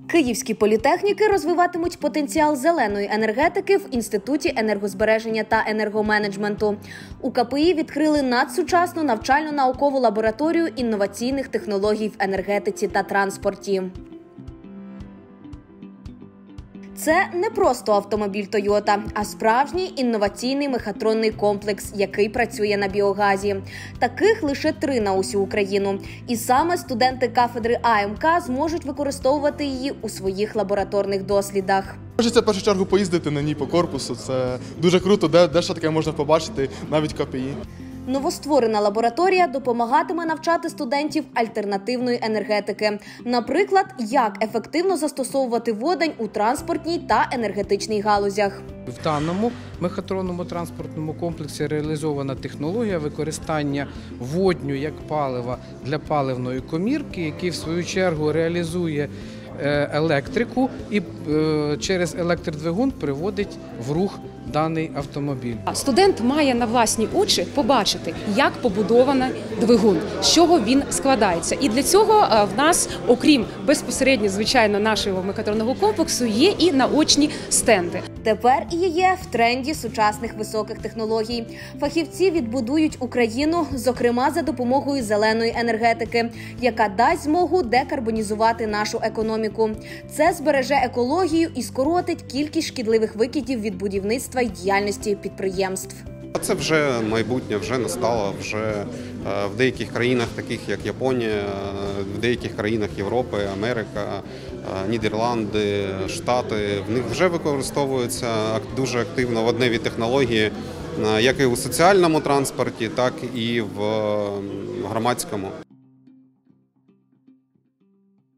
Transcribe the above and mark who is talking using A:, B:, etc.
A: Київські політехніки розвиватимуть потенціал зеленої енергетики в Інституті енергозбереження та енергоменеджменту. У КПІ відкрили надсучасну навчально-наукову лабораторію інноваційних технологій в енергетиці та транспорті. Це не просто автомобіль Toyota, а справжній інноваційний мехатронний комплекс, який працює на біогазі. Таких лише 3 на усю Україну. І саме студенти кафедри АМК зможуть використовувати її у своїх лабораторних дослідах.
B: Хочеться в першу чергу поїздити на ній по корпусу. Це дуже круто, де ще таке можна побачити, навіть в КПІ.
A: Новостворена лабораторія допомагатиме навчати студентів альтернативної енергетики. Наприклад, як ефективно застосовувати водень у транспортній та енергетичній галузях.
C: В даному мехатронному транспортному комплексі реалізована технологія використання водню як палива для паливної комірки, який в свою чергу реалізує електрику і через електродвигун приводить в рух даний автомобіль.
D: Студент має на власні очі побачити, як побудований двигун, з чого він складається. І для цього в нас, окрім безпосередньо, звичайно, нашого мехатронного комплексу, є і наочні стенди.
A: Тепер ІЄ в тренді сучасних високих технологій. Фахівці відбудують Україну, зокрема за допомогою зеленої енергетики, яка дасть змогу декарбонізувати нашу економіку. Це збереже екологію і скоротить кількість шкідливих викидів від будівництва й діяльності підприємств.
E: Це вже майбутнє, вже настало, вже в деяких країнах, таких як Японія, в деяких країнах Європи, Америка, Нідерланди, Штати, в них вже використовуються дуже активно водневі технології, як і у соціальному транспорті, так і в громадському.